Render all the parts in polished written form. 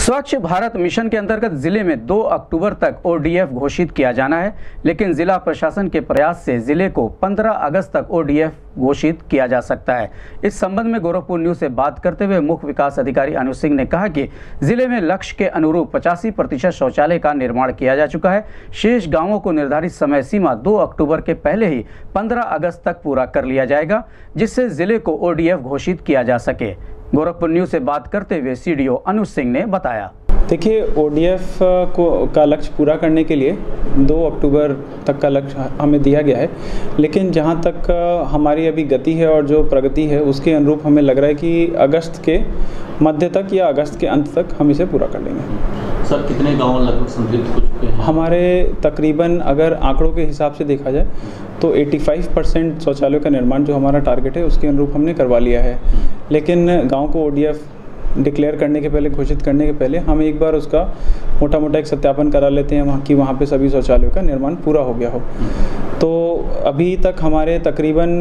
स्वच्छ भारत मिशन के अंतर्गत जिले में 2 अक्टूबर तक ओडीएफ घोषित किया जाना है, लेकिन जिला प्रशासन के प्रयास से जिले को 15 अगस्त तक ओडीएफ घोषित किया जा सकता है। इस संबंध में गोरखपुर न्यूज से बात करते हुए मुख्य विकास अधिकारी अनुज सिंह ने कहा कि जिले में लक्ष्य के अनुरूप 85% शौचालय का निर्माण किया जा चुका है। शेष गाँवों को निर्धारित समय सीमा 2 अक्टूबर के पहले ही 15 अगस्त तक पूरा कर लिया जाएगा, जिससे जिले को ओडीएफ घोषित किया जा सके। गोरखपुर न्यूज से बात करते हुए सीडीओ अनुज सिंह ने बताया। देखिए, ओडीएफ का लक्ष्य पूरा करने के लिए 2 अक्टूबर तक का लक्ष्य हमें दिया गया है, लेकिन जहां तक हमारी अभी गति है और जो प्रगति है उसके अनुरूप हमें लग रहा है कि अगस्त के मध्य तक या अगस्त के अंत तक हम इसे पूरा कर लेंगे। सर, कितने गांव लगभग संतृप्त हो चुके हैं? हमारे तकरीबन अगर आंकड़ों के हिसाब से देखा जाए तो 85% शौचालयों का निर्माण जो हमारा टारगेट है उसके अनुरूप हमने करवा लिया है। लेकिन गाँव को ओडीएफ डिक्लेयर करने के पहले, घोषित करने के पहले हम एक बार उसका मोटा एक सत्यापन करा लेते हैं वहाँ पे सभी शौचालयों का निर्माण पूरा हो गया हो। तो अभी तक हमारे तकरीबन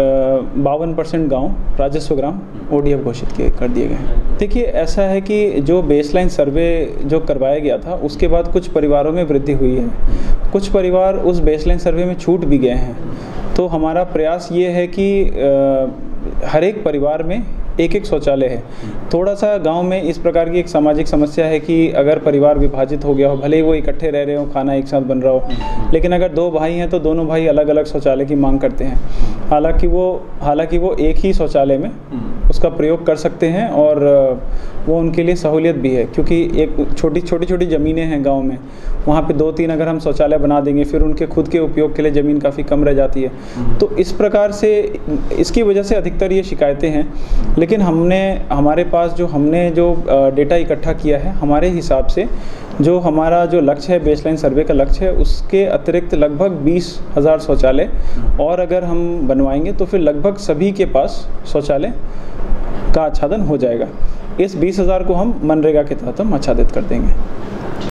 52% गांव राजस्व ग्राम ओडीएफ घोषित कर दिए गए हैं। देखिए, ऐसा है कि जो बेसलाइन सर्वे जो करवाया गया था उसके बाद कुछ परिवारों में वृद्धि हुई है, कुछ परिवार उस बेसलाइन सर्वे में छूट भी गए हैं। तो हमारा प्रयास ये है कि हर एक परिवार में एक शौचालय है। थोड़ा सा गांव में इस प्रकार की एक सामाजिक समस्या है कि अगर परिवार विभाजित हो गया हो, भले ही वो इकट्ठे रह रहे हो, खाना एक साथ बन रहा हो, लेकिन अगर 2 भाई हैं तो दोनों भाई अलग अलग शौचालय की मांग करते हैं। हालांकि वो एक ही शौचालय में उसका प्रयोग कर सकते हैं और वो उनके लिए सहूलियत भी है, क्योंकि एक छोटी ज़मीनें हैं गांव में, वहाँ पे 2-3 अगर हम शौचालय बना देंगे फिर उनके खुद के उपयोग के लिए ज़मीन काफ़ी कम रह जाती है। तो इस प्रकार से इसकी वजह से अधिकतर ये शिकायतें हैं। लेकिन हमारे पास हमने जो डेटा इकट्ठा किया है, हमारे हिसाब से जो हमारा जो लक्ष्य है, बेसलाइन सर्वे का लक्ष्य है, उसके अतिरिक्त लगभग 20,000 शौचालय और अगर हम बनवाएंगे तो फिर लगभग सभी के पास शौचालय का आच्छादन हो जाएगा। इस 20,000 को हम मनरेगा के तहत हम आच्छादित कर देंगे।